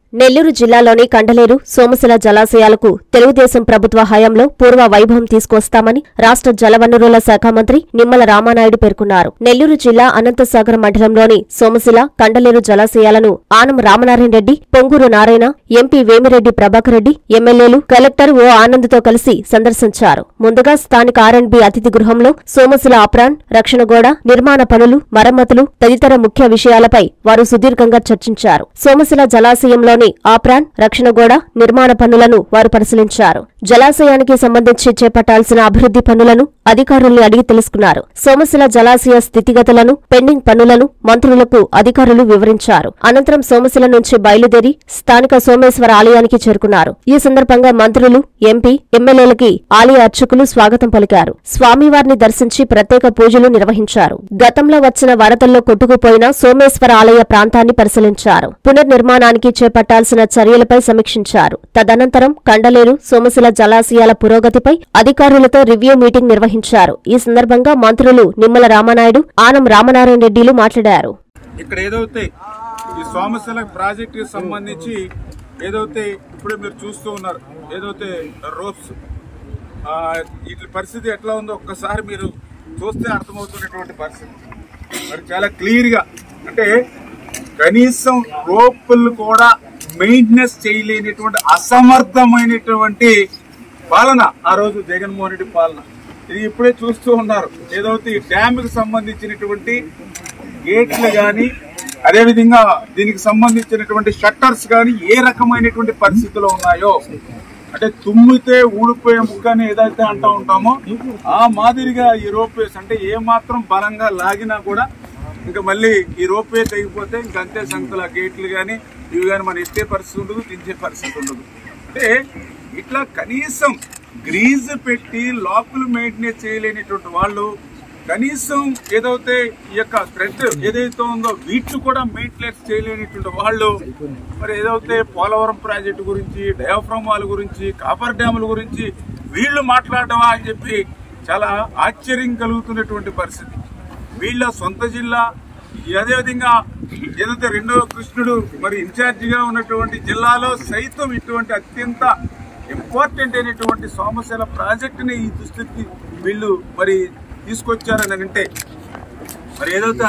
నెల్లూరు జిల్లాలోని కండలేరు, సోమశిల జలాశయాలకు తెలుగుదేశం ప్రభుత్వ హయాంలో పూర్వ వైభవం తీసుకొస్తామని రాష్ట్ర జలవనరుల శాఖ మంత్రి నిమ్మల రామానాయుడు పేర్కొన్నారు. నెల్లూరు జిల్లా అనంతసాగర్ మండలంలోని సోమశిల, కండలేరు జలాశయాలను ఆనం రామనారాయణ రెడ్డి, పొంగూరు నారాయణ, ఎంపీ వేమిరెడ్డి ప్రభాకర్ రెడ్డి, ఎమ్మెల్యేలు, కలెక్టర్ ఓ ఆనంద్తో కలిసి సందర్శించారు. ముందుగా స్థానిక ఆర్ఎండ్బీ అతిథి గృహంలో సోమశిల ఆప్రాన్, రక్షణ గోడ నిర్మాణ పనులు, మరమ్మతులు తదితర ముఖ్య విషయాలపై వారు సుదీర్ఘంగా చర్చించారు. సోమశిల జలాశయంలో ఆప్రాన్, రక్షణ గోడ నిర్మాణ పనులను వారు పరిశీలించారు. జలాశయానికి సంబంధించి చేపట్టాల్సిన అభివృద్ధి పనులను అధికారుల్ని అడిగి తెలుసుకున్నారు. సోమశిల జలాశయ స్థితిగతులను, పెండింగ్ పనులను మంత్రులకు అధికారులు వివరించారు. అనంతరం సోమశిల నుంచి బయలుదేరి స్థానిక సోమేశ్వర ఆలయానికి చేరుకున్నారు. ఈ సందర్భంగా మంత్రులు, ఎంపీ, ఎమ్మెల్యేలకి ఆలయ అర్చకులు స్వాగతం పలికారు. స్వామివారిని దర్శించి ప్రత్యేక పూజలు నిర్వహించారు. గతంలో వచ్చిన వరదల్లో కొట్టుకుపోయిన సోమేశ్వర ఆలయ ప్రాంతాన్ని పరిశీలించారు. పునర్నిర్మాణానికి చేపట్టాల్సిన చర్యలపై సమీక్షించారు. తదనంతరం కండలేరు, సోమశిల జలాశయాల పురోగతిపై అధికారులతో రివ్యూ మీటింగ్ నిర్వహించారు. ఈ సందర్భంగా మంత్రులు నిమ్మల రామానాయుడు, ఆనం రామనారాయణ రెడ్డిలు మాట్లాడారు. ఇక్కడ ఏదైతే ఈ సోమశిల ప్రాజెక్టు సంబంధించి ఏదైతే ఇప్పుడే మీరు చూస్తూ ఉన్నారు, ఏదైతే రోప్స్ వీటి పరిస్థితి ఎట్లా ఉందో ఒక్కసారి మీరు చూస్తే అర్థమవుతున్నటువంటి పరిస్థితి. మరి చాలా క్లియర్ గా అంటే కనీసం రోపులు కూడా మెయింటెనెన్స్ చేయలేనటువంటి అసమర్థమైనటువంటి పాలన ఆ రోజు జగన్మోహన్ రెడ్డి పాలన. ఇది ఇప్పుడే చూస్తూ ఉన్నారు. ఏదైతే ఈ డ్యామ్కి సంబంధించినటువంటి గేట్లు గాని, అదేవిధంగా దీనికి సంబంధించినటువంటి షట్టర్స్ గాని ఏ రకమైనటువంటి పరిస్థితుల్లో ఉన్నాయో, అంటే తుమ్మితే ఊడిపోయే ముక్కని ఏదైతే అంటూ ఉంటామో ఆ మాదిరిగా ఈ రోప్వేస్ అంటే ఏ మాత్రం బలంగా లాగినా కూడా ఇంకా మళ్ళీ ఈ రోప్వే తెగిపోతే ఇంకంతే సంఖ్యల గేట్లు గాని ఇవి గాని మన ఎత్తే పరిస్థితి ఉండదు, దించే పరిస్థితి ఉండదు. అంటే ఇట్లా కనీసం గ్రీజ్ పెట్టి లోపల మెయింటెనెన్స్ చేయలేనిటువంటి వాళ్ళు కనీసం ఏదైతే ఈ యొక్క థ్రెడ్ ఏదైతే ఉందో వీటిని కూడా మెయింటెనెన్స్ చేయలేనిటువంటి వాళ్ళు మరి ఏదైతే పోలవరం ప్రాజెక్టు గురించి, డయాఫ్రామ్ వాల్ గురించి, కాపర్ డ్యాముల గురించి వీళ్లు మాట్లాడమా అని చెప్పి చాలా ఆశ్చర్యం కలుగుతున్నటువంటి పరిస్థితి. వీళ్ళ సొంత జిల్లా, అదేవిధంగా ఏదైతే రెండవ కృష్ణుడు మరి ఇన్ఛార్జిగా ఉన్నటువంటి జిల్లాలో సైతం ఇటువంటి అత్యంత ఇంపార్టెంట్ అయినటువంటి సోమశిల ప్రాజెక్టుని ఈ దుస్థితికి వీళ్ళు మరి తీసుకొచ్చారని అంటే మరి ఏదైతే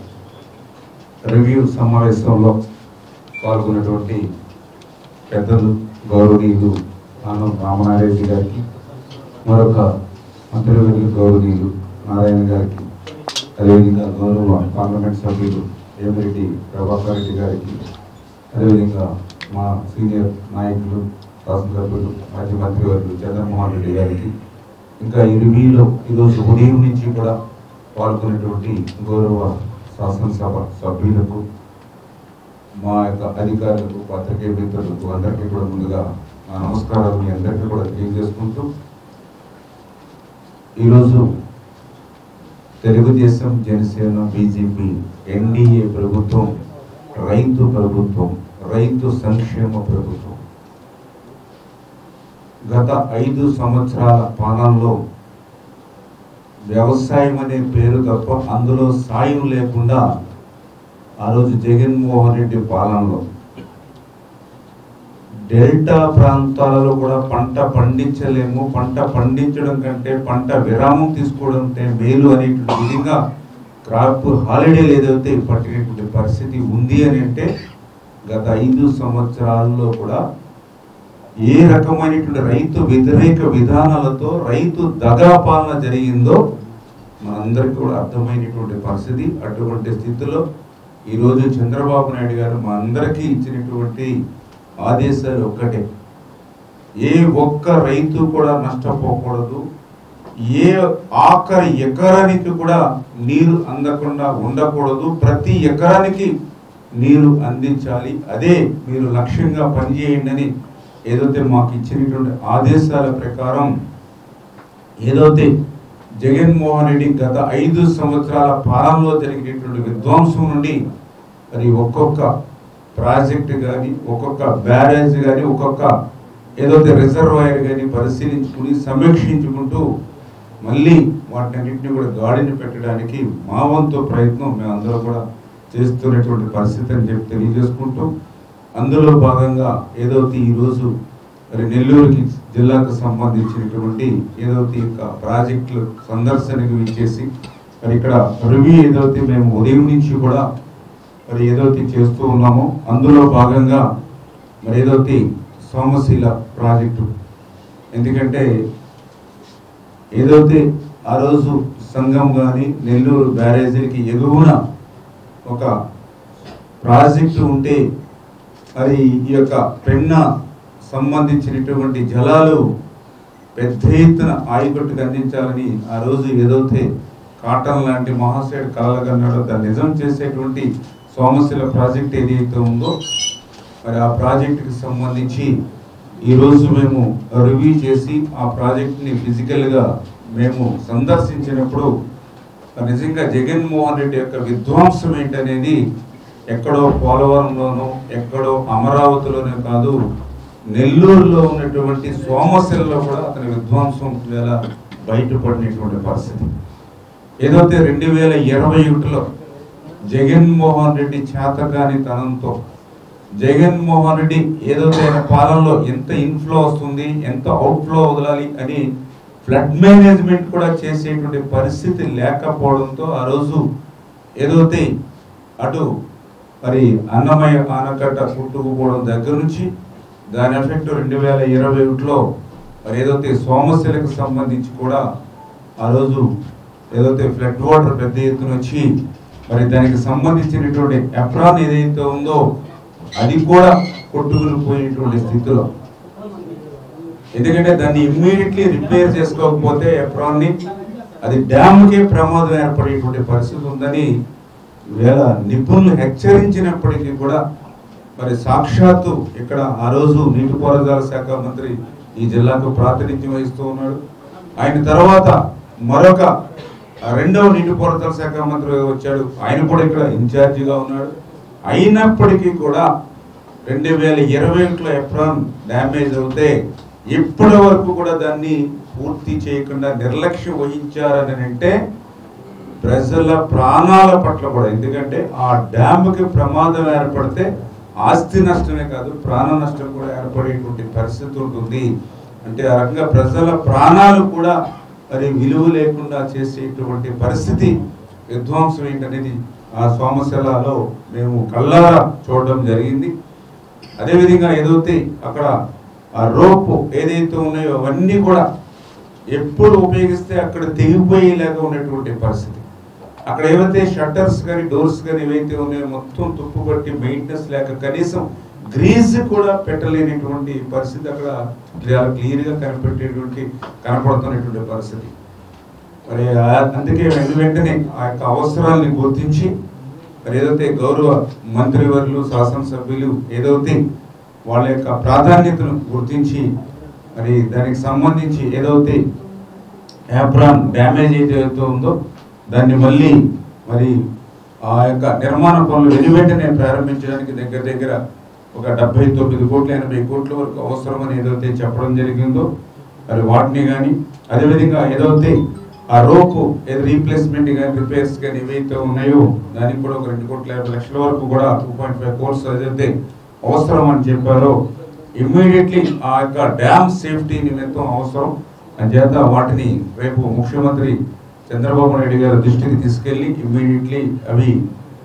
రివ్యూ సమావేశంలో పాల్గొన్నటువంటి పెద్దలు, గౌరవనీయులు ఆనం రామనారాయణ గారికి, మరొక మంత్రివర్యులు గౌరవనీయులు నారాయణ గారికి, అదేవిధంగా గౌరవ పార్లమెంట్ సభ్యులు వేమిరెడ్డి ప్రభాకర్ రెడ్డి గారికి, అదేవిధంగా మా సీనియర్ నాయకులు, శాసనసభ్యులు, మాజీ మంత్రివర్యులు చంద్రమోహన్ రెడ్డి గారికి, ఇంకా ఈ రివ్యూలో ఈరోజు ఉదయం నుంచి కూడా పాల్గొనేటువంటి గౌరవ శాసనసభ సభ్యులకు, మా యొక్క అధికారులకు, పత్రికేయ మిత్రులకు అందరికీ కూడా ముందుగా నా నమస్కారాలు మీ అందరికీ కూడా తెలియజేసుకుంటూ, ఈరోజు తెలుగుదేశం, జనసేన, బీజేపీ ఎన్డీఏ ప్రభుత్వం రైతు ప్రభుత్వం, రైతు సంక్షేమ ప్రభుత్వం. గత 5 సంవత్సరాల పాలనలో వ్యవసాయం అనే పేరు తప్ప అందులో సాయం లేకుండా ఆ రోజు జగన్మోహన్ రెడ్డి పాలనలో డెల్టా ప్రాంతాలలో కూడా పంట పండించలేము, పంట పండించడం కంటే పంట విరామం తీసుకోవడం మేలు అనేటువంటి విధంగా క్రాప్ హాలిడే ఏదైతే పట్టినటువంటి పరిస్థితి ఉంది అని అంటే గత 5 సంవత్సరాల్లో కూడా ఏ రకమైనటువంటి రైతు వ్యతిరేక విధానాలతో రైతు దగా పాలన జరిగిందో మనందరికీ కూడా అర్థమైనటువంటి పరిస్థితి. అటువంటి స్థితిలో ఈరోజు చంద్రబాబు నాయుడు గారు మా అందరికీ ఇచ్చినటువంటి ఆదేశాలు ఒక్కటే, ఏ ఒక్క రైతు కూడా నష్టపోకూడదు, ఏ ఆఖరి ఎకరానికి కూడా నీరు అందకుండా ఉండకూడదు, ప్రతి ఎకరానికి నీరు అందించాలి, అదే మీరు లక్ష్యంగా పనిచేయండి అని ఏదైతే మాకు ఇచ్చినటువంటి ఆదేశాల ప్రకారం ఏదైతే జగన్మోహన్ రెడ్డి గత 5 సంవత్సరాల పాలనలో జరిగినటువంటి విధ్వంసం నుండి మరి ఒక్కొక్క ప్రాజెక్టు కానీ, ఒక్కొక్క బ్యారేజ్ కానీ, ఒక్కొక్క ఏదైతే రిజర్వాయర్ కానీ పరిశీలించుకుని సమీక్షించుకుంటూ మళ్ళీ వాటిన్నింటినీ కూడా గాడిని పెట్టడానికి మా వంతు ప్రయత్నం మేమందరం కూడా చేస్తున్నటువంటి పరిస్థితి అని చెప్పి తెలియజేసుకుంటూ అందులో భాగంగా ఏదైతే ఈరోజు మరి నెల్లూరుకి జిల్లాకు సంబంధించినటువంటి ఏదైతే ప్రాజెక్టులు సందర్శనకు ఇచ్చేసి మరి ఇక్కడ రివ్యూ ఏదైతే మేము ఉదయం నుంచి కూడా మరి ఏదైతే చేస్తూ ఉన్నామో అందులో భాగంగా మరి ఏదైతే సోమశిల ప్రాజెక్టు, ఎందుకంటే ఏదైతే ఆ రోజు సంఘం కానీ నెల్లూరు బ్యారేజీకి ఎగువన ఒక ప్రాజెక్టు ఉంటే మరి ఈ యొక్క పెన్నా సంబంధించినటువంటి జలాలు పెద్ద ఎత్తున ఆయకట్టుకు అందించాలని ఆ రోజు ఏదైతే కాటన్ లాంటి మహాశయుడు కలలుగన్నాడో దాన్ని నిజం చేసేటువంటి సోమశిల ప్రాజెక్ట్ ఏదైతే ఉందో మరి ఆ ప్రాజెక్టుకి సంబంధించి ఈరోజు మేము రివ్యూ చేసి ఆ ప్రాజెక్ట్ని ఫిజికల్గా మేము సందర్శించినప్పుడు నిజంగా జగన్మోహన్ రెడ్డి యొక్క విధ్వంసం ఏంటనేది ఎక్కడో పోలవరంలోనూ ఎక్కడో అమరావతిలోనే కాదు, నెల్లూరులో ఉన్నటువంటి సోమశిలలో కూడా అతని విధ్వంసం వేళ బయటపడినటువంటి పరిస్థితి. ఏదైతే 2021లో జగన్మోహన్ రెడ్డి చేతగాని తనంతో జగన్మోహన్ రెడ్డి ఏదైతే పాలనలో ఎంత ఇన్ఫ్లో వస్తుంది ఎంత అవుట్ఫ్లో వదలాలి అని ఫ్లడ్ మేనేజ్మెంట్ కూడా చేసేటువంటి పరిస్థితి లేకపోవడంతో ఆ రోజు ఏదైతే అటు మరి అన్నమయ్య ఆనకట్ట పుట్టుకుపోవడం దగ్గర నుంచి దాని ఎఫెక్ట్ 2021లో మరి ఏదైతే సోమశిలకు సంబంధించి కూడా ఆ రోజు ఏదైతే ఫ్లడ్ వాటర్ పెద్ద ఎత్తున వచ్చి మరి దానికి సంబంధించినటువంటి ఎప్రాన్ ఏదైతే ఉందో అది కూడా కొట్టుకుని పోయినటువంటి స్థితిలో, ఎందుకంటే దాన్ని ఇమ్మీడియట్లీ రిపేర్ చేసుకోకపోతే ఎప్రాన్ని అది డ్యామ్కే ప్రమాదం ఏర్పడేటువంటి పరిస్థితి ఉందని వేళ నిపుణులు హెచ్చరించినప్పటికీ కూడా మరి సాక్షాత్తు ఇక్కడ ఆ రోజు నీటిపారుదల శాఖ మంత్రి ఈ జిల్లాకు ప్రాతినిధ్యం వహిస్తూ ఉన్నాడు. ఆయన తర్వాత మరొక రెండవ నీటిపారుదల శాఖ మంత్రి వచ్చాడు, ఆయన కూడా ఇక్కడ ఇన్ఛార్జిగా ఉన్నాడు. అయినప్పటికీ కూడా 2021లో ఎప్రాన్ డ్యామేజ్ అవుతే ఇప్పటి వరకు కూడా దాన్ని పూర్తి చేయకుండా నిర్లక్ష్యం వహించారని అంటే ప్రజల ప్రాణాల పట్ల కూడా, ఎందుకంటే ఆ డ్యామ్కి ప్రమాదం ఏర్పడితే ఆస్తి నష్టమే కాదు ప్రాణ నష్టం కూడా ఏర్పడేటువంటి పరిస్థితి ఉంటుంది. అంటే ఆ రకంగా ప్రజల ప్రాణాలు కూడా మరి విలువ లేకుండా చేసేటువంటి పరిస్థితి విధ్వంసం ఏంటనేది ఆ సోమశిలలో మేము కళ్ళారా చూడడం జరిగింది. అదేవిధంగా ఏదైతే అక్కడ ఆ రోప్ ఏదైతే ఉన్నాయో అవన్నీ కూడా ఎప్పుడు ఉపయోగిస్తే అక్కడ తెగిపోయేలాగా ఉన్నటువంటి పరిస్థితి. అక్కడ ఏవైతే షట్టర్స్ కానీ డోర్స్ కానీ ఏవైతే ఉన్నాయో మొత్తం తుప్పు పట్టి మెయింటెనెన్స్ లేక కనీసం గ్రీజ్ కూడా పెట్టలేనటువంటి పరిస్థితి అక్కడ క్లియర్గా కనపడుతున్నటువంటి పరిస్థితి. మరి అందుకే వెంటనే ఆ యొక్క అవసరాలని గుర్తించి మరి ఏదైతే గౌరవ మంత్రివర్యులు శాసనసభ్యులు ఏదైతే వాళ్ళ యొక్క ప్రాధాన్యతను గుర్తించి మరి దానికి సంబంధించి ఏదైతే యాప్రాన్ డ్యామేజ్ ఏదైతే ఉందో దాన్ని మళ్ళీ మరి ఆ యొక్క నిర్మాణ పనులు వెంటనే ప్రారంభించడానికి దగ్గర ఒక 79 కోట్ల 80 కోట్ల వరకు అవసరమని ఏదైతే చెప్పడం జరిగిందో మరి వాటిని కానీ అదేవిధంగా ఏదైతే ఆ రోపు ఏదో రీప్లేస్మెంట్ కానీ రిపేర్స్ కానీ ఏవైతే ఉన్నాయో దానికి కూడా ఒక 2,50,00,000 వరకు కూడా 2.5 కోర్స్ ఏదైతే అవసరం అని చెప్పారో ఇమ్మీడియట్లీ ఆ యొక్క డ్యామ్ సేఫ్టీ నిమిత్తం అవసరం అని చేత వాటిని రేపు ముఖ్యమంత్రి చంద్రబాబు నాయుడు గారి దృష్టికి తీసుకెళ్లి ఇమ్మీడియట్లీ అవి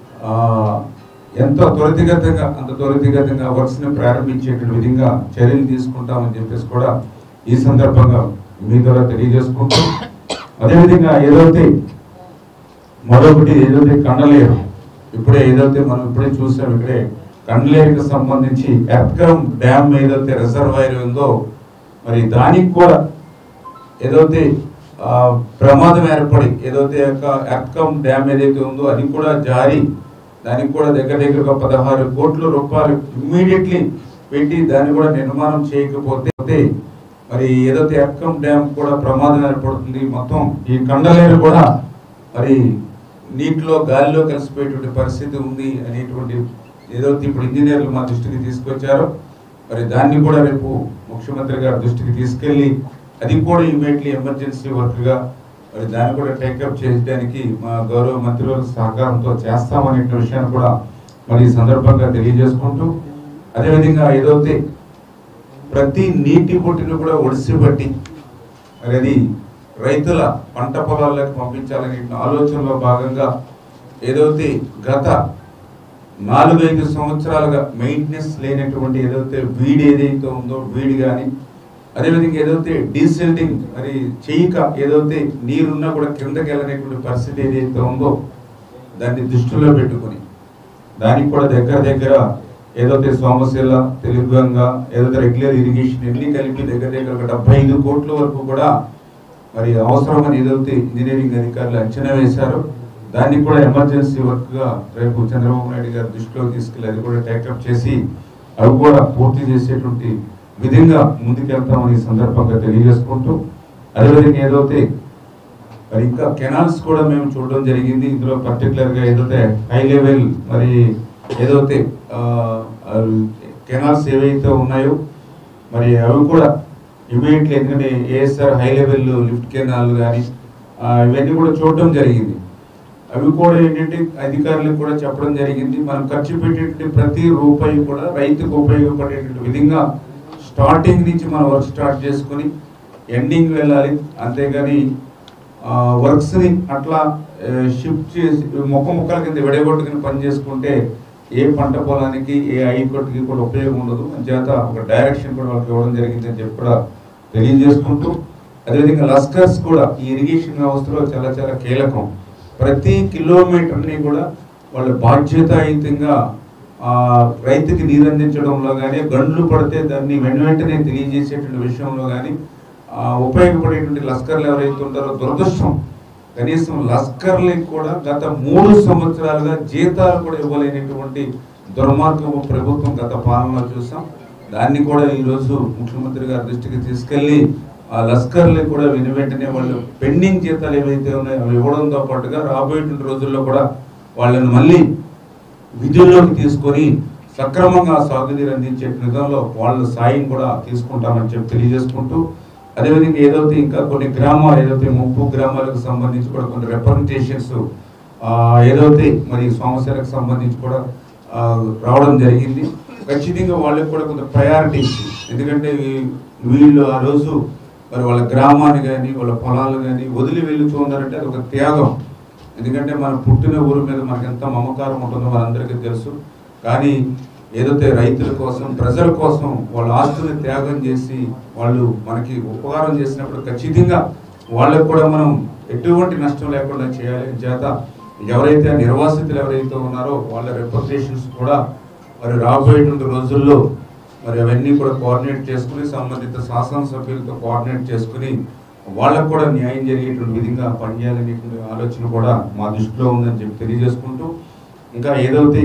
ఎంత అంత త్వరితగతంగా వర్క్స్ని ప్రారంభించేటువంటి విధంగా చర్యలు తీసుకుంటామని చెప్పేసి కూడా ఈ సందర్భంగా మీ ద్వారా తెలియజేసుకుంటూ అదేవిధంగా ఏదైతే మరొకటి ఏదైతే కండలేరు ఏదైతే మనం ఇప్పుడే చూసాం ఇక్కడే కండలేరుకి సంబంధించి ఎర్కమ్ డ్యామ్ ఏదైతే రిజర్వాయర్ ఉందో మరి దానికి కూడా ఏదైతే ప్రమాదం ఏర్పడి ఏదైతే ఎర్కమ్ డ్యామ్ ఏదైతే ఉందో అది కూడా జారీ దానికి కూడా దగ్గరగా 16 కోట్ల రూపాయలు ఇమ్మీడియట్లీ పెట్టి దాన్ని కూడా నిర్మాణం చేయకపోతే మరి ఏదైతే ఎర్కమ్ డ్యామ్ కూడా ప్రమాదం ఏర్పడుతుంది. మొత్తం ఈ కండలేరు కూడా మరి నీటిలో గాలిలో కలిసిపోయేటువంటి పరిస్థితి ఉంది అనేటువంటి ఏదైతే ఇప్పుడు ఇంజనీర్లు మా దృష్టికి తీసుకొచ్చారో మరి దాన్ని కూడా రేపు ముఖ్యమంత్రి గారి దృష్టికి తీసుకెళ్లి అది కూడా ఇమీడియట్లీ ఎమర్జెన్సీ వర్క్గా మరి దాన్ని కూడా టేకప్ చేయడానికి మా గౌరవ మంత్రివర్గ సహకారంతో చేస్తామనే విషయాన్ని కూడా మరి ఈ సందర్భంగా తెలియజేసుకుంటూ అదేవిధంగా ఏదైతే ప్రతి నీటి పొట్టిని కూడా ఒడిసిపట్టి మరి అది రైతుల పంట పొలాలకు పంపించాలనే ఆలోచనలో భాగంగా ఏదైతే గత 4-5 సంవత్సరాలుగా మెయింటెనెన్స్ లేనటువంటి ఏదైతే వీడి ఏదైతే ఉందో వీడి కానీ, అదేవిధంగా ఏదైతే డీసెల్టింగ్ మరి చేయక ఏదైతే నీరున్నా కూడా కిందకి వెళ్ళనేటువంటి పరిస్థితి ఏదైతే ఉందో దాన్ని దృష్టిలో పెట్టుకుని దానికి కూడా దగ్గర ఏదైతే సోమశిల, తెలుగుగంగ, ఏదైతే రెగ్యులర్ ఇరిగేషన్ ఎన్ని కలిపి దగ్గర 75 కోట్ల వరకు కూడా మరి అవసరమని ఏదైతే ఇంజనీరింగ్ అధికారులు అంచనా వేశారో దాన్ని కూడా ఎమర్జెన్సీ వర్క్గా రేపు చంద్రబాబు నాయుడు గారు దృష్టిలో తీసుకెళ్ళి అది కూడా టేకప్ చేసి అవి కూడా పూర్తి చేసేటువంటి విధంగా ముందుకెళ్తామని సందర్భంగా తెలియజేసుకుంటూ, అదేవిధంగా ఏదైతే మరి ఇంకా కెనాల్స్ కూడా మేము చూడడం జరిగింది. ఇందులో పర్టికులర్గా ఏదైతే హై లెవెల్ మరి ఏదైతే కెనాల్స్ ఏవైతే ఉన్నాయో మరి అవి కూడా ఇమీడియట్లీ, ఎందుకంటే ASR high level lift canal కానీ ఇవన్నీ కూడా చూడడం జరిగింది. అవి కూడా ఏంటంటే అధికారులకు కూడా చెప్పడం జరిగింది, మనం ఖర్చు పెట్టేటువంటి ప్రతి రూపాయి కూడా రైతుకు ఉపయోగపడేటువంటి విధంగా స్టార్టింగ్ నుంచి మనం వర్క్ స్టార్ట్ చేసుకుని ఎండింగ్ వెళ్ళాలి. అంతేగాని వర్క్స్ని అట్లా షిఫ్ట్ చేసి ముక్కల కింద విడగొట్టుకుని పని చేసుకుంటే ఏ పంట పొలానికి ఏ ఐకొట్టుకి కూడా ఉపయోగం ఉండదు. అంచేత ఒక డైరెక్షన్ కూడా వాళ్ళకి ఇవ్వడం జరిగింది అని చెప్పి కూడా తెలియజేసుకుంటూ, అదేవిధంగా లస్కర్స్ కూడా ఈ ఇరిగేషన్ వ్యవస్థలో చాలా చాలా కీలకం. ప్రతి కిలోమీటర్ని కూడా వాళ్ళ బాధ్యతాయుతంగా రైతుకి నీరు అందించడంలో కానీ, గండ్లు పడితే దాన్ని వెంటనే తెలియజేసేటువంటి విషయంలో కానీ ఉపయోగపడేటువంటి లస్కర్లు ఎవరైతే ఉంటారో, దురదృష్టం కనీసం లస్కర్లకు కూడా గత 3 సంవత్సరాలుగా జీతాలు కూడా ఇవ్వలేనటువంటి దుర్మార్గము ప్రభుత్వం గత పాలనలో చూసాం. దాన్ని కూడా ఈరోజు ముఖ్యమంత్రి గారి దృష్టికి తీసుకెళ్ళి ఆ లస్కర్లకు కూడా వెంటనే వాళ్ళు పెండింగ్ జీతాలు ఏవైతే ఉన్నాయో అవి ఇవ్వడంతో పాటుగా రాబోయేటువంటి రోజుల్లో కూడా వాళ్ళని మళ్ళీ విధుల్లోకి తీసుకొని సక్రమంగా సాగునీరు అందించే విధంలో వాళ్ళ సాయం కూడా తీసుకుంటామని చెప్పి తెలియజేసుకుంటూ, అదేవిధంగా ఏదైతే ఇంకా కొన్ని గ్రామాలు ఏదైతే 30 గ్రామాలకు సంబంధించి కూడా కొన్ని రిప్రజెంటేషన్స్ ఏదైతే మరి సోమశిలకు సంబంధించి కూడా రావడం జరిగింది. ఖచ్చితంగా వాళ్ళకి కూడా కొంత ప్రయారిటీ ఇచ్చి, ఎందుకంటే వీళ్ళు ఆ రోజు మరి వాళ్ళ గ్రామాన్ని కానీ వాళ్ళ పొలాలు కానీ వదిలి వెళ్తూ ఉన్నారంటే అది ఒక త్యాగం. ఎందుకంటే మన పుట్టిన ఊరి మీద మనకి ఎంత మమకారం ఉంటుందో మనందరికీ తెలుసు. కానీ ఏదైతే రైతుల కోసం, ప్రజల కోసం వాళ్ళ ఆస్తుని త్యాగం చేసి వాళ్ళు మనకి ఉపకారం చేసినప్పుడు ఖచ్చితంగా వాళ్ళకు కూడా మనం ఎటువంటి నష్టం లేకుండా చేయాలి. చేత ఎవరైతే నిర్వాసితులు ఎవరైతే ఉన్నారో వాళ్ళ రిప్రజెంటేషన్స్ కూడా మరి రాబోయేటువంటి రోజుల్లో మరి అవన్నీ కూడా కోఆర్డినేట్ చేసుకుని సంబంధిత శాసనసభ్యులతో కోఆర్డినేట్ చేసుకుని వాళ్ళకు కూడా న్యాయం జరిగేటువంటి విధంగా పనిచేయాలనేటువంటి ఆలోచన కూడా మా దృష్టిలో ఉందని చెప్పి తెలియజేసుకుంటూ, ఇంకా ఏదైతే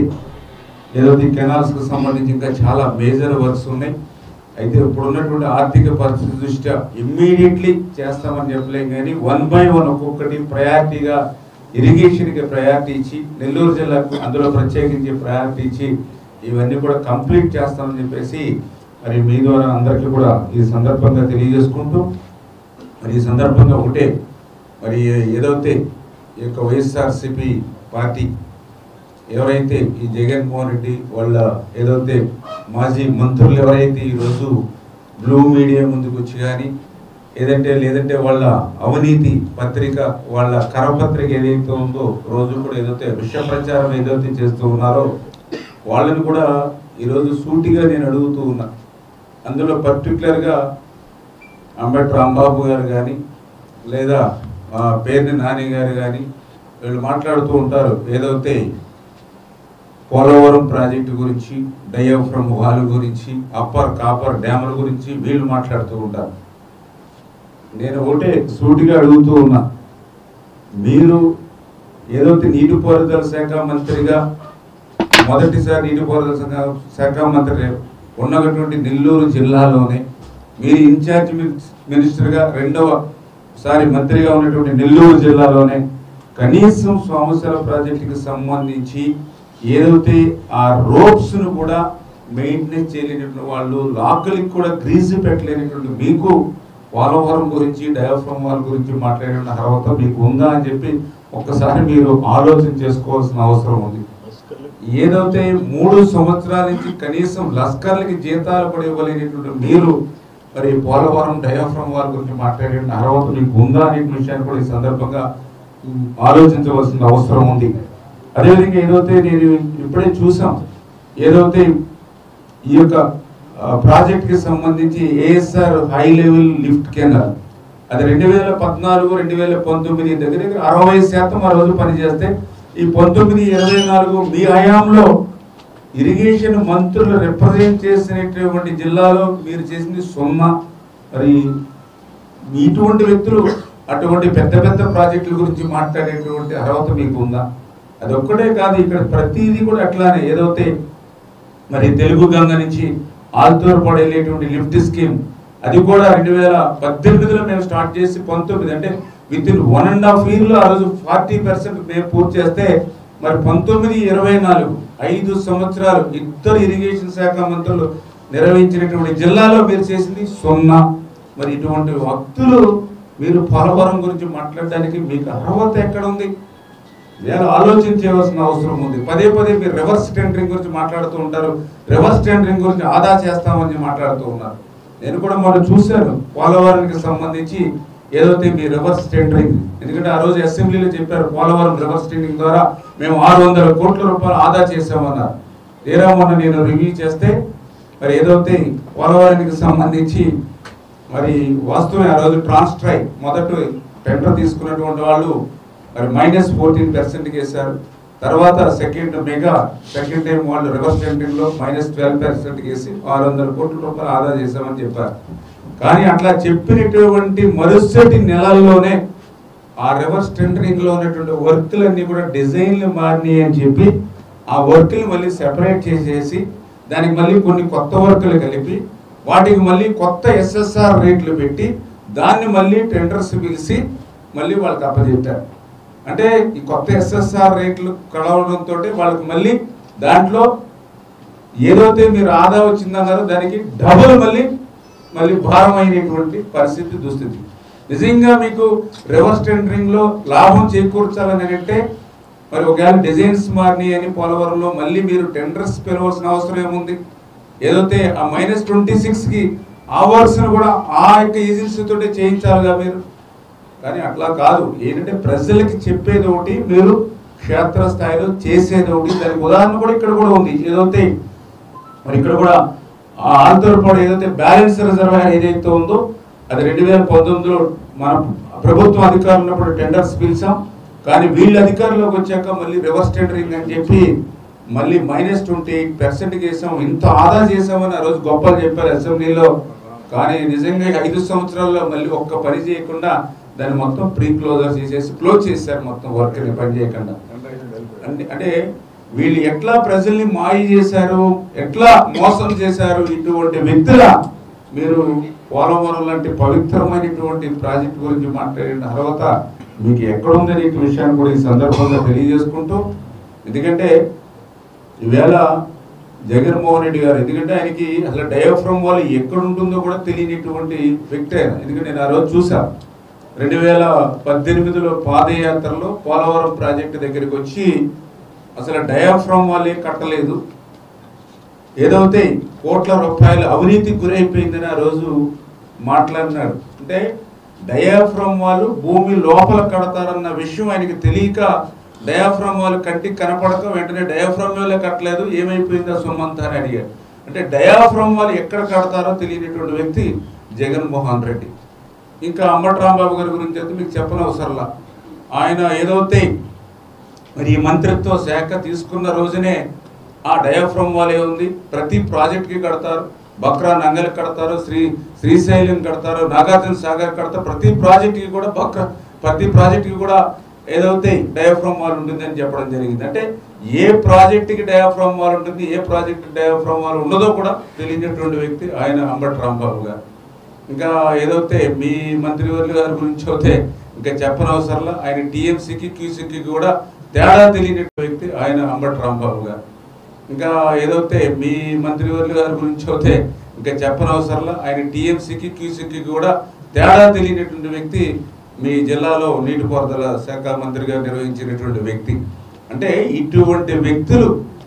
కెనాల్స్కి సంబంధించి ఇంకా చాలా మేజర్ వర్క్స్ ఉన్నాయి. అయితే ఇప్పుడున్నటువంటి ఆర్థిక పరిస్థితి దృష్ట్యా ఇమ్మీడియట్లీ చేస్తామని చెప్పలేం, కానీ 1 by 1 ఒక్కొక్కటి ప్రయారిటీగా ఇరిగేషన్కి ప్రయారిటీ ఇచ్చి, నెల్లూరు జిల్లాకు అందులో ప్రత్యేకించి ప్రయారిటీ ఇచ్చి ఇవన్నీ కూడా కంప్లీట్ చేస్తామని చెప్పేసి మరి మీ ద్వారా అందరికీ కూడా ఈ సందర్భంగా తెలియజేసుకుంటూ, మరి ఈ సందర్భంగా ఒకటే మరి ఏదైతే ఈ యొక్క వైఎస్ఆర్సీపీ పార్టీ ఎవరైతే ఈ జగన్మోహన్ రెడ్డి వాళ్ళ ఏదైతే మాజీ మంత్రులు ఎవరైతే ఈరోజు బ్లూ మీడియా ముందుకు వచ్చి కానీ లేదంటే వాళ్ళ అవినీతి పత్రిక వాళ్ళ కరపత్రిక ఏదైతే ఉందో రోజు కూడా ఏదైతే విష ప్రచారం ఏదైతే చేస్తూ ఉన్నారో వాళ్ళని కూడా ఈరోజు సూటిగా నేను అడుగుతూ ఉన్నా. అందులో పర్టికులర్గా అంబటి రాంబాబు గారు కానీ లేదా పేర్ని నాని గారు కానీ వీళ్ళు మాట్లాడుతూ ఉంటారు ఏదైతే పోలవరం ప్రాజెక్టు గురించి, డయాఫ్రమ్ వాల్ గురించి, అప్పర్ కాపర్ డ్యాముల గురించి వీళ్ళు మాట్లాడుతూ ఉంటారు. నేను ఒకటే సూటిగా అడుగుతూ ఉన్నా, మీరు ఏదైతే నీటిపారుదల శాఖ మంత్రిగా మొదటిసారి నీటిపారుదల శాఖ మంత్రి ఉన్నటువంటి నెల్లూరు జిల్లాలోనే మీరు ఇన్ఛార్జ్ మినిస్టర్గా 2వసారి మంత్రిగా ఉన్నటువంటి నెల్లూరు జిల్లాలోనే కనీసం సోమశిల ప్రాజెక్టుకి సంబంధించి ఏదైతే ఆ రోప్స్ను కూడా మెయింటెనెన్స్ చేయలేనటువంటి వాళ్ళు, లాకులకి కూడా గ్రీజు పెట్టలేనటువంటి మీకు పోలవరం గురించి, డయాఫ్రమ్ వాల్ గురించి మాట్లాడే అర్హత మీకు ఉందా అని చెప్పి ఒక్కసారి మీరు ఆలోచన చేసుకోవాల్సిన అవసరం ఉంది. ఏదైతే 3 సంవత్సరాల నుంచి కనీసం లస్కర్లకి జీతాలు కూడా ఇవ్వలేనటువంటి మీరు మరి పోలవరం డయాఫ్రమ్ వారి గురించి మాట్లాడే అర్హత మీకు ఉందా అనే విషయాన్ని కూడా ఈ సందర్భంగా ఆలోచించవలసిన అవసరం ఉంది. అదేవిధంగా ఏదైతే నేను ఇప్పుడే చూసాం, ఏదైతే ఈ యొక్క ప్రాజెక్ట్కి సంబంధించి ASR high level lift canal అది 2014-2019 దగ్గర 60% ఆ రోజు పనిచేస్తే ఈ 19-24 మీ హయాంలో ఇరిగేషన్ మంత్రులు రిప్రజెంట్ చేసినటువంటి జిల్లాలో మీరు చేసింది 0. మరి ఇటువంటి వ్యక్తులు అటువంటి పెద్ద పెద్ద ప్రాజెక్టుల గురించి మాట్లాడేటువంటి అర్హత మీకు ఉందా? అది ఒక్కటే కాదు, ఇక్కడ ప్రతిదీ కూడా అట్లానే ఏదైతే మరి తెలుగు గంగ నుంచి ఆల్తూర్పాడు వెళ్ళేటువంటి లిఫ్ట్ స్కీమ్ అది కూడా 2018లో మేము స్టార్ట్ చేసి 19 అంటే విత్ ఇన్ 1.5 yearలో ఆ రోజు 40% మేము పూర్తి చేస్తే మరి 19-24 5 సంవత్సరాలు ఇద్దరు ఇరిగేషన్ శాఖ మంత్రులు నిర్వహించినటువంటి జిల్లాలో మీరు చేసింది 0. మరి ఇటువంటి వ్యక్తులు మీరు పోలవరం గురించి మాట్లాడడానికి మీకు అర్హత ఎక్కడ ఉంది? నేను ఆలోచించవలసిన అవసరం ఉంది. పదే పదే మీరు రివర్స్ టెండరింగ్ గురించి మాట్లాడుతూ ఉంటారు, రివర్స్ టెండరింగ్ గురించి ఆదా చేస్తామని మాట్లాడుతూ ఉన్నారు. నేను కూడా మనం చూశాను పోలవరానికి సంబంధించి ఏదైతే మీ రివర్స్ టెండరింగ్, ఎందుకంటే ఆ రోజు అసెంబ్లీలో చెప్పారు పోలవరం రివర్స్ టెండరింగ్ ద్వారా మేము 600 కోట్ల రూపాయలు ఆదా చేసామన్నారు. తీరా మొన్న నేను రివ్యూ చేస్తే మరి ఏదైతే పోలవరానికి సంబంధించి మరి వాస్తవమే ఆ రోజు ట్రాన్స్ట్రై మొదటి టెండర్ తీసుకున్నటువంటి వాళ్ళు మరి -14% వేశారు. తర్వాత సెకండ్ టైం వాళ్ళు రివర్స్ టెండరింగ్లో -12% వేసి 600 కోట్ల రూపాయలు ఆదా చేశామని చెప్పారు. కానీ అట్లా చెప్పినటువంటి మరుసటి నెలల్లోనే ఆ రివర్స్ టెండరింగ్లో ఉన్నటువంటి వర్క్లన్నీ కూడా డిజైన్లు మారినాయి అని చెప్పి ఆ వర్క్లు మళ్ళీ సెపరేట్ చేసేసి దానికి మళ్ళీ కొన్ని కొత్త వర్క్లు కలిపి వాటికి మళ్ళీ కొత్త SSR రేట్లు పెట్టి దాన్ని మళ్ళీ టెండర్స్ పిలిచి మళ్ళీ వాళ్ళకి అప్పచెప్పారు. అంటే ఈ కొత్త SSR రేట్లు కలవడంతో వాళ్ళకి మళ్ళీ దాంట్లో ఏదైతే మీరు ఆదా వచ్చిందన్నారో దానికి డబుల్ మళ్ళీ భారం అయినటువంటి పరిస్థితి దుస్థితి. నిజంగా మీకు రివర్స్ టెండరింగ్లో లాభం చేకూర్చాలని అంటే మరి ఒకవేళ డిజైన్స్ మారినాయి అని పోలవరంలో మళ్ళీ మీరు టెండర్స్ పిలవాల్సిన అవసరం ఏముంది? ఏదైతే ఆ -26కి అవర్స్ను కూడా ఆ యొక్క ఏజెన్సీతో చేయించాలిగా మీరు. కానీ అట్లా కాదు, ఏంటంటే ప్రజలకి చెప్పేది ఒకటి, మీరు క్షేత్రస్థాయిలో చేసేది ఒకటి. దానికి ఉదాహరణ కూడా ఇక్కడ కూడా ఉంది. ఏదైతే మరి ఇక్కడ కూడా ఆల్తూర్పాడు ఏదైతే బ్యాలెన్స్ రిజర్వాయర్ ఏదైతే ఉందో అది 2019లో మన ప్రభుత్వం అధికారులు ఉన్నప్పుడు టెండర్స్ పిలిచాం. కానీ వీళ్ళ అధికారంలోకి వచ్చాక మళ్ళీ రివర్స్ టెండరింగ్ అని చెప్పి మళ్ళీ -28% చేసాం. ఇంత ఆదా చేసామని ఆ రోజు గొప్పలు చెప్పారు అసెంబ్లీలో. కానీ నిజంగా 5 సంవత్సరాల్లో మళ్ళీ ఒక్క పని చేయకుండా దాన్ని మొత్తం క్లోజ్ చేశారు, మొత్తం వర్క్ని పని చేయకుండా. అంటే వీళ్ళు ఎట్లా ప్రజల్ని మాయ చేశారు, ఎట్లా మోసం చేశారు, ఇటువంటి వ్యక్తుల మీరు పోలవరం లాంటి పవిత్రమైనటువంటి ప్రాజెక్ట్ గురించి మాట్లాడే అర్హత మీకు ఎక్కడుందని ఈ విషయాన్ని కూడా ఈ సందర్భంగా తెలియజేసుకుంటూ, ఎందుకంటే ఈవేళ జగన్మోహన్ రెడ్డి గారు, ఎందుకంటే ఆయనకి అసలు డయాఫ్రమ్ వాల్ ఎక్కడ ఉంటుందో కూడా తెలియనిటువంటి వ్యక్తి ఆయన. ఎందుకంటే నేను ఆ రోజు చూసా 2018లో పాదయాత్రలో పోలవరం ప్రాజెక్టు దగ్గరికి వచ్చి అసలు డయాఫ్రమ్ వాలే కట్టలేదు, ఏదైతే కోట్ల రూపాయలు అవినీతికి గురైపోయిందని ఆ రోజు మాట్లాడినాడు. అంటే డయాఫ్రమ్ వాళ్ళు భూమి లోపల కడతారన్న విషయం ఆయనకి తెలియక డయాఫ్రమ్ వాళ్ళు కంటికి కనపడక వెంటనే డయాఫ్రమ్ వాళ్ళే కట్టలేదు, ఏమైపోయిందో సొమ్మంతా అని అడిగాడు. అంటే డయాఫ్రమ్ వాళ్ళు ఎక్కడ కడతారో తెలియనటువంటి వ్యక్తి జగన్మోహన్ రెడ్డి. ఇంకా అంబటి రాంబాబు గారి గురించి అయితే మీకు చెప్పనవసరంలా. ఆయన ఏదైతే మరి ఈ మంత్రిత్వ శాఖ తీసుకున్న రోజునే ఆ డయాఫ్రమ్ వాల్ ఉంది, ప్రతి ప్రాజెక్ట్కి కడతారు, బక్రా నంగల్ కడతారు, శ్రీశైలం కడతారు, నాగార్జున సాగర్ కడతారు, ప్రతి ప్రాజెక్ట్కి కూడా ఏదైతే డయాఫ్రమ్ వాల్ ఉంటుందని చెప్పడం జరిగింది. అంటే ఏ ప్రాజెక్టుకి డయాఫ్రమ్ వాల్ ఉంటుంది, ఏ ప్రాజెక్టు డయాఫ్రమ్ వాల్ ఉండదో కూడా తెలియనటువంటి వ్యక్తి ఆయన అంబటి రాంబాబు గారు. ఇంకా ఏదైతే మీ మంత్రివర్యుల గారి గురించి అయితే ఇంకా చెప్పనవసరంలా. ఆయన టీఎంసీకి క్యూసీకి కూడా తేడా తెలియనటువంటి వ్యక్తి ఆయన అంబటి రాంబాబు గారు. ఇంకా ఏదైతే మీ మంత్రివర్యుల గారి గురించి అయితే ఇంకా చెప్పనవసరంలా. ఆయన టీఎంసీకి క్యూసీకి కూడా తేడా తెలియనటువంటి వ్యక్తి మీ జిల్లాలో నీటిపారుదల శాఖ మంత్రిగా నిర్వహించినటువంటి వ్యక్తి. అంటే ఇటువంటి వ్యక్తులు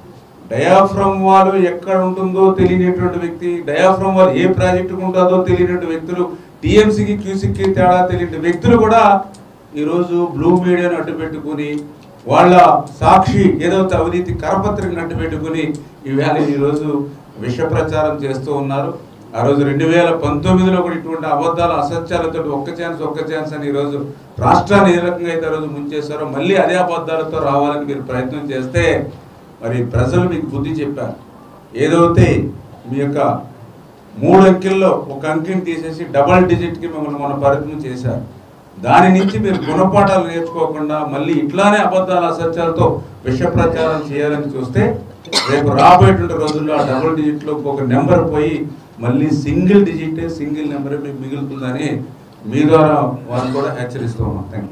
డయాఫ్రమ్ వాల్ ఎక్కడ ఉంటుందో తెలియనటువంటి వ్యక్తి, డయాఫ్రమ్ వాల్ ఏ ప్రాజెక్టుకు ఉంటుందో తెలియనటువంటి వ్యక్తులు, టీఎంసీకి క్యూసీకి తేడా తెలియని వ్యక్తులు కూడా ఈరోజు బ్లూ మీడియాను అడ్డు పెట్టుకుని వాళ్ళ సాక్షి ఏదైతే అవినీతి కరపత్రికను అడ్డు పెట్టుకుని ఈరోజు విష ప్రచారం చేస్తూ ఉన్నారు. ఆ రోజు 2019లో కూడా ఇటువంటి అబద్ధాలు అసత్యాలతో ఒక్క ఛాన్స్ అని ఈరోజు రాష్ట్రాన్ని ఏ రకంగా అయితే రోజు ముంచేశారో మళ్ళీ అదే అబద్ధాలతో రావాలని మీరు ప్రయత్నం చేస్తే మరి ప్రజలు మీకు బుద్ధి చెప్పారు. ఏదైతే మీ యొక్క 3 అంకెల్లో ఒక అంకెని తీసేసి డబల్ డిజిట్కి మిమ్మల్ని మన పరిమితం చేశారు. దాని నుంచి మీరు గుణపాఠాలు నేర్చుకోకుండా మళ్ళీ ఇట్లానే అబద్ధాలు అసత్యాలతో విష ప్రచారం చేయాలని చూస్తే రేపు రాబోయేటువంటి రోజుల్లో ఆ డబుల్ డిజిట్లో ఒక నెంబర్ పోయి మళ్ళీ సింగిల్ నెంబరే మీకు మిగులుతుందని మీ ద్వారా వారిని కూడా హెచ్చరిస్తూ ఉన్నాం. Thank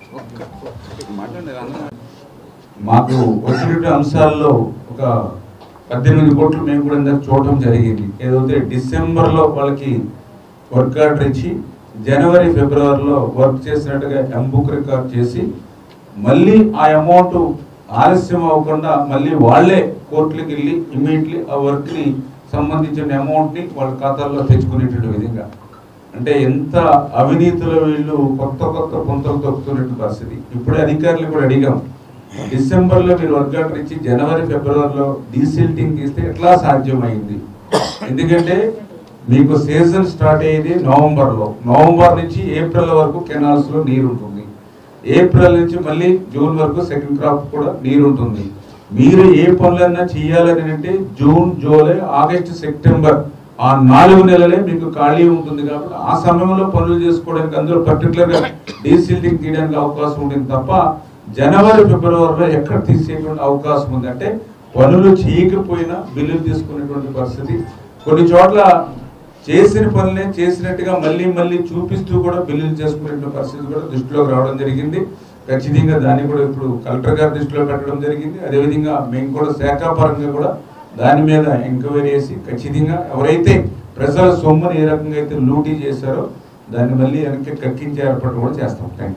you. మాకు వచ్చినటువంటి అంశాల్లో ఒక 18 కోట్లు మేము కూడా ఇందాక చూడటం జరిగింది. ఏదైతే డిసెంబర్లో వాళ్ళకి వర్క్ ఆర్డర్ ఇచ్చి జనవరి ఫిబ్రవరిలో వర్క్ చేసినట్టుగా ఎంబుక్ రికార్డ్ చేసి మళ్ళీ ఆ అమౌంట్ ఆలస్యం అవ్వకుండా మళ్ళీ వాళ్ళే కోర్టులకు వెళ్ళి ఇమ్మీడియట్లీ ఆ వర్క్ని సంబంధించిన అమౌంట్ని వాళ్ళ ఖాతాల్లో తెచ్చుకునేటువంటి విధంగా, అంటే ఎంత అవినీతిలో వీళ్ళు కొత్త పొంతలు తొక్కుతున్నటువంటి పరిస్థితి. ఇప్పుడే అధికారులు కూడా అడిగాం, డిసెంబర్లో మీరు వర్క్ ఆర్డర్ ఇచ్చి జనవరి ఫిబ్రవరిలో డీసిల్టింగ్ తీస్తే ఎట్లా సాధ్యమైంది? ఎందుకంటే మీకు సీజన్ స్టార్ట్ అయ్యేది నవంబర్ నుంచి ఏప్రిల్ వరకు కెనాల్స్లో నీరు ఉంటుంది. ఏప్రిల్ నుంచి మళ్ళీ జూన్ వరకు సెకండ్ క్రాప్ కూడా నీరు ఉంటుంది. మీరు ఏ పనులన్నా చేయాలని అంటే జూన్, జూలై, ఆగస్టు, సెప్టెంబర్ ఆ 4 నెలలే మీకు ఖాళీ ఉంటుంది. కాబట్టి ఆ సమయంలో పనులు చేసుకోవడానికి అందులో పర్టికులర్గా డీసిల్టింగ్ తీయడానికి అవకాశం ఉంటుంది తప్ప జనవరి ఫిబ్రవరిలో ఎక్కడ తీసేటువంటి అవకాశం ఉంది. అంటే పనులు చేయకపోయినా బిల్లులు తీసుకునేటువంటి పరిస్థితి. కొన్ని చోట్ల చేసిన పనులే చేసినట్టుగా మళ్ళీ చూపిస్తూ కూడా బిల్లులు చేసుకునేటువంటి పరిస్థితి కూడా దృష్టిలోకి రావడం జరిగింది. ఖచ్చితంగా దాన్ని కూడా ఇప్పుడు కలెక్టర్ గారి దృష్టిలో పెట్టడం జరిగింది. అదేవిధంగా మేము కూడా శాఖాపరంగా కూడా దాని మీద ఎంక్వైరీ చేసి ఖచ్చితంగా ఎవరైతే ప్రజల సొమ్ముని ఏ రకంగా అయితే లూటీ చేశారో దాన్ని మళ్ళీ వెనక్కి కక్కించే ఏర్పాటు కూడా చేస్తాం. Thank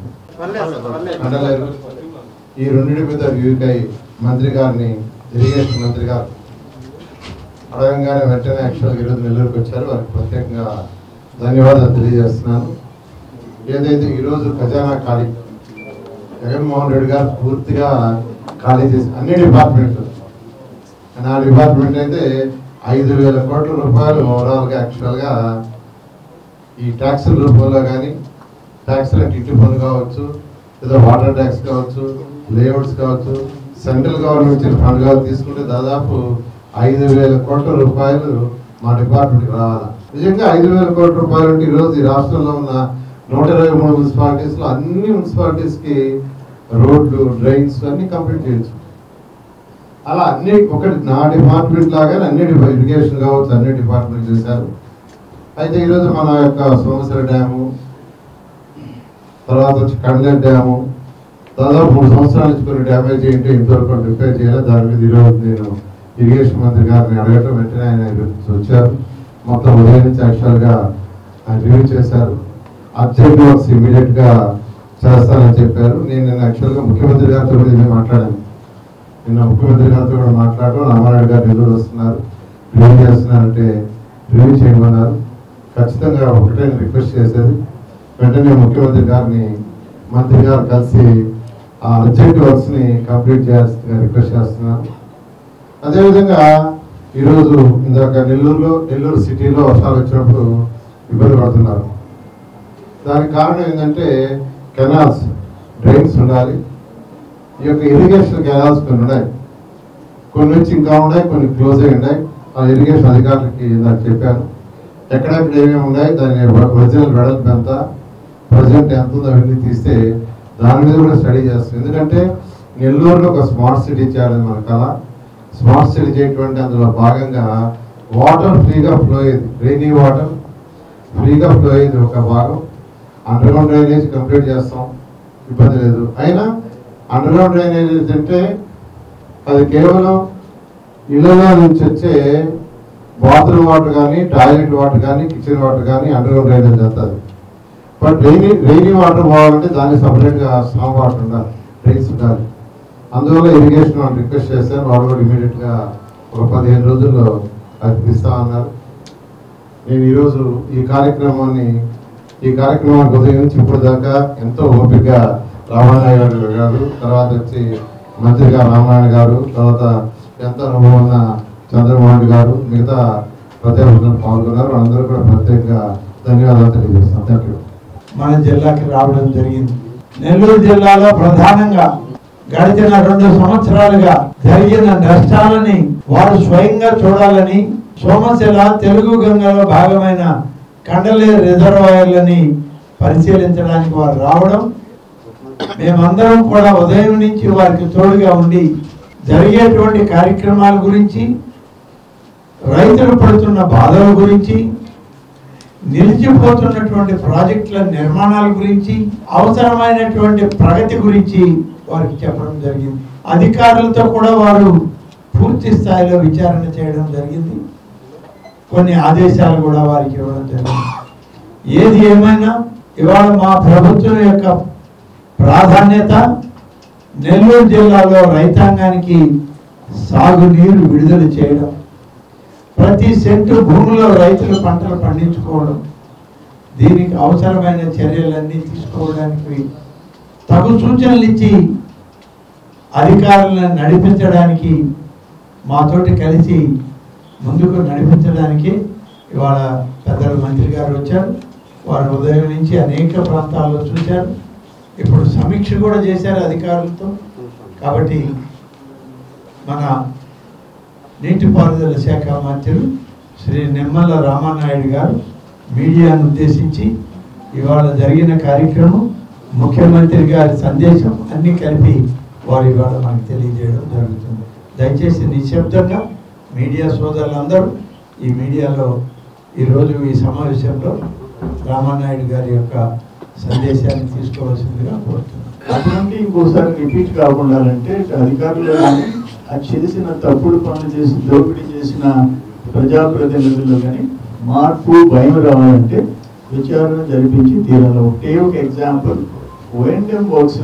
you. ఈ రెండింటి మీద రివ్యూకై మంత్రి గారిని, ఇరిగేషన్ మంత్రి గారు అడగంగానే వెంటనే యాక్చువల్గా ఈరోజు నెల్లూరుకి వచ్చారు. వారికి ప్రత్యేకంగా ధన్యవాదాలు తెలియజేస్తున్నాను. ఏదైతే ఈరోజు ఖజానా ఖాళీ జగన్మోహన్ రెడ్డి గారు పూర్తిగా ఖాళీ చేసి అన్ని డిపార్ట్మెంట్లు, నా డిపార్ట్మెంట్ అయితే 5,000 కోట్ల రూపాయలు ఓవరాల్గా యాక్చువల్గా ఈ ట్యాక్సుల రూపంలో కానీ, ట్యాక్సుల ఇంటి పన్ను కావచ్చు, ఏదో వాటర్ ట్యాక్స్ కావచ్చు, లేఅవుట్స్ కావచ్చు, సెంట్రల్ గవర్నమెంట్ ఫండ్ కావచ్చు, తీసుకుంటే దాదాపు 5,000 కోట్ల రూపాయలు మా డిపార్ట్మెంట్కి రావాలి. నిజంగా 5,000 కోట్ల రూపాయలు అంటే ఈరోజు ఈ రాష్ట్రంలో ఉన్న 123 మున్సిపాలిటీస్లో అన్ని మున్సిపాలిటీస్కి రోడ్లు, డ్రైన్స్ అన్ని కంప్లీట్ చేయొచ్చు. అలా అన్ని ఒకటి నా డిపార్ట్మెంట్ లాగానే అన్ని ఇరిగేషన్ కావచ్చు అన్ని డిపార్ట్మెంట్ చేశారు. అయితే ఈరోజు మన యొక్క సోమశిల డ్యాము, తర్వాత వచ్చి కండ్లెట్ డ్యాము దాదాపు 3 సంవత్సరాల నుంచి కొన్ని డ్యామేజ్ ఏంటి ఇంతవరకు రిపేర్ చేయాలి. దాని మీద ఈరోజు నేను ఇరిగేషన్ మంత్రి గారిని అడగటం వెంటనే ఆయన వచ్చారు. మొత్తం ఉదయం నుంచి యాక్చువల్గా ఆయన రివ్యూ చేశారు. అర్జెంట్ వర్క్స్ ఇమీడియట్గా చేస్తానని చెప్పారు. నేను నిన్న యాక్చువల్గా ముఖ్యమంత్రి గారితో కూడా ఇది మాట్లాడాను. నిన్న ముఖ్యమంత్రి గారితో కూడా మాట్లాడడం, రామారాయుడు గారు నెల్లూరు వస్తున్నారు, రివ్యూ చేస్తున్నారంటే రివ్యూ చేయమన్నారు. ఖచ్చితంగా ఒకటే రిక్వెస్ట్ చేసేది, వెంటనే ముఖ్యమంత్రి గారిని మంత్రి గారు కలిసి ఆ అర్జెంట్ వర్క్స్ని కంప్లీట్ చేయాల్సిందిగా రిక్వెస్ట్ చేస్తున్నాను. అదేవిధంగా ఈరోజు ఇందాక నెల్లూరు సిటీలో వర్షాలు వచ్చినప్పుడు ఇబ్బంది పడుతున్నారు. దానికి కారణం ఏంటంటే కెనాల్స్, డ్రైన్స్ ఉండాలి. ఈ యొక్క ఇరిగేషన్ కెనాల్స్ కొన్ని ఉన్నాయి, కొన్ని నుంచి ఇంకా ఉన్నాయి, కొన్ని క్లోజ్ అయి ఉన్నాయి. ఆ ఇరిగేషన్ అధికారులకి నాకు చెప్పాను ఎక్కడెక్కడ ఏమేమి ఉన్నాయి, దాని ఒరిజినల్ వెడల్పు ఎంత, ప్రజెంట్ ఎంత ఉందో అవన్నీ తీస్తే దాని మీద కూడా స్టడీ చేస్తాం. ఎందుకంటే నెల్లూరులో ఒక స్మార్ట్ సిటీ చేయాలని మన కళ. స్మార్ట్ సిటీ చేయటువంటి అందులో భాగంగా వాటర్ ఫ్రీగా ఫ్లో అయ్యేది, రెయినీ వాటర్ ఫ్రీగా ఫ్లో అయ్యేది ఒక భాగం. అండర్ గ్రౌండ్ డ్రైనేజ్ కంప్లీట్ చేస్తాం, ఇబ్బంది లేదు. అయినా అండర్ గ్రౌండ్ డ్రైనేజ్ అంటే అది కేవలం ఇళ్ళలో నుంచి వచ్చే బాత్రూమ్ వాటర్ కానీ, టాయిలెట్ వాటర్ కానీ, కిచెన్ వాటర్ కానీ అండర్ గ్రౌండ్ డ్రైనేజ్ వెళ్తుంది. బట్ రెయినీ వాటర్ పోవాలంటే దానికి సపరేట్గా స్ట్రాంగ్ వాటర్ ఉండాలి, డ్రైన్స్ ఉండాలి. అందువల్ల ఇరిగేషన్ వాళ్ళు రిక్వెస్ట్ చేశారు, వాళ్ళు కూడా ఇమీడియట్గా ఒక 15 రోజుల్లో అర్పిస్తా అన్నారు. నేను ఈరోజు ఈ కార్యక్రమానికి ఉదయం నుంచి ఇప్పటిదాకా ఎంతో ఓపికగా రామానాయుడు గారు, తర్వాత వచ్చి మంత్రిగా రామానాయుడు గారు, తర్వాత ఎంత అనుభవం ఉన్న చంద్రమోహన్ గారు, మిగతా ప్రత్యేకంగా పాల్గొన్నారు. అందరూ కూడా ప్రత్యేకంగా ధన్యవాదాలు తెలియజేస్తాం. Thank you. మన జిల్లాకి రావడం జరిగింది. నెల్లూరు జిల్లాలో ప్రధానంగా గడిచిన 2 సంవత్సరాలుగా జరిగిన నష్టాలని వారు స్వయంగా చూడాలని సోమశిల తెలుగు గంగలో భాగమైన కండలేరు రిజర్వాయర్లని పరిశీలించడానికి వారు రావడం, మేమందరం కూడా ఉదయం నుంచి వారికి తోడుగా ఉండి జరిగేటువంటి కార్యక్రమాల గురించి, రైతులు పడుతున్న బాధల గురించి, నిలిచిపోతున్నటువంటి ప్రాజెక్టుల నిర్మాణాల గురించి, అవసరమైనటువంటి ప్రగతి గురించి వారికి చెప్పడం జరిగింది. అధికారులతో కూడా వారు పూర్తి స్థాయిలో విచారణ చేయడం జరిగింది. కొన్ని ఆదేశాలు కూడా వారికి ఇవ్వడం జరిగింది. ఏది ఏమైనా ఇవాళ మా ప్రభుత్వం యొక్క ప్రాధాన్యత నెల్లూరు జిల్లాలో రైతాంగానికి సాగునీరు విడుదల చేయడం, ప్రతి సెంటు భూమిలో రైతులు పంటలు పండించుకోవడం, దీనికి అవసరమైన చర్యలన్నీ తీసుకోవడానికి తగు సూచనలు ఇచ్చి అధికారులను నడిపించడానికి మాతోటి కలిసి ముందుకు నడిపించడానికి ఇవాళ పెద్దల మంత్రి గారు వచ్చారు. వారు ఉదయం నుంచి అనేక ప్రాంతాల్లో చూశారు. ఇప్పుడు సమీక్ష కూడా చేశారు అధికారులతో. కాబట్టి మన నీటిపారుదల శాఖ మంత్రులు శ్రీ నిమ్మల రామానాయుడు గారు మీడియాను ఉద్దేశించి ఇవాళ జరిగిన కార్యక్రమం, ముఖ్యమంత్రి గారి సందేశం అన్ని కలిపి వారు ఇవాళ మనకు తెలియజేయడం జరుగుతుంది. దయచేసి నిశ్శబ్దంగా మీడియా సోదరులందరూ ఈ మీడియాలో ఈరోజు ఈ సమావేశంలో రామానాయుడు గారి యొక్క సందేశాన్ని తీసుకోవాల్సిందిగా కోరుతున్నాను. అటువంటి ఇంకోసారి రిపీట్ కాకుండా అంటే అధికారులు అది చేసిన తప్పుడు పనులు చేసి దోపిడీ చేసిన ప్రజాప్రతినిధులు కానీ మార్పు భయం రావాలంటే విచారణ జరిపించి తీరాలి. ఒక example, O N M works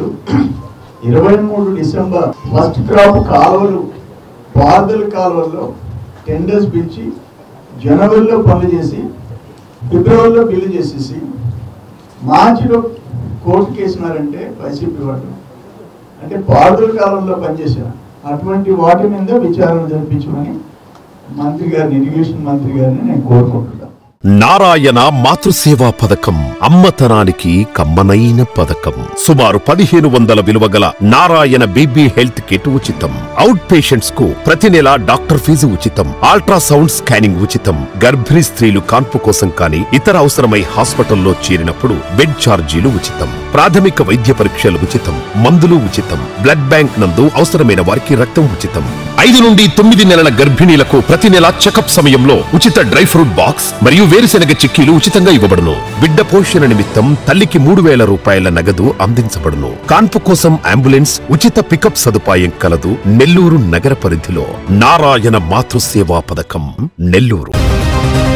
23 December first crop కాలువలు, పారుదల కాలువల్లో టెండర్స్ పిలిచి జనవరిలో పనులు చేసి ఫిబ్రవరిలో బిల్లు చేసేసి మార్చిలో కోర్టు కేసినారంటే వైసీపీ వాళ్ళు. అంటే పారుదల కాలంలో పనిచేసిన అటువంటి వాటి మీద విచారణ జరిపించమని మంత్రి గారిని, ఇరిగేషన్ మంత్రి గారిని నేను కోరుకుంటున్నాను. నారాయణ మాతృసేవా పథకం అమ్మతనానికి కమ్మనైన పథకం. సుమారు 1500 విలువ గల నారాయణ బీబీ హెల్త్ కిట్ ఉచితం. అవుట్ పేషెంట్స్ కు ప్రతి నెల డాక్టర్ ఫీజు ఉచితం. అల్ట్రాసౌండ్ స్కానింగ్ ఉచితం. గర్భిణీ స్త్రీలు కాన్పు కోసం కానీ ఇతర అవసరమై హాస్పిటల్లో చేరినప్పుడు బెడ్ ఛార్జీలు ఉచితం. ప్రాథమిక వైద్య పరీక్షలు ఉచితం. మందులు ఉచితం. బ్లడ్ బ్యాంక్ నందు అవసరమైన వారికి రక్తం ఉచితం. 5 నుండి 9 నెలల గర్భిణీలకు ప్రతి నెల చెకప్ సమయంలో ఉచిత డ్రై ఫ్రూట్ బాక్స్ మరియు వేరుశెనగ చిక్కీలు ఉచితంగా ఇవ్వబడును. బిడ్డ పోషణ నిమిత్తం తల్లికి 3000 రూపాయల నగదు అందించబడును. కాన్పు కోసం అంబులెన్స్ ఉచిత పికప్ సదుపాయం కలదు. నెల్లూరు నగర పరిధిలో నారాయణ మాతృసేవా పథకం, నెల్లూరు.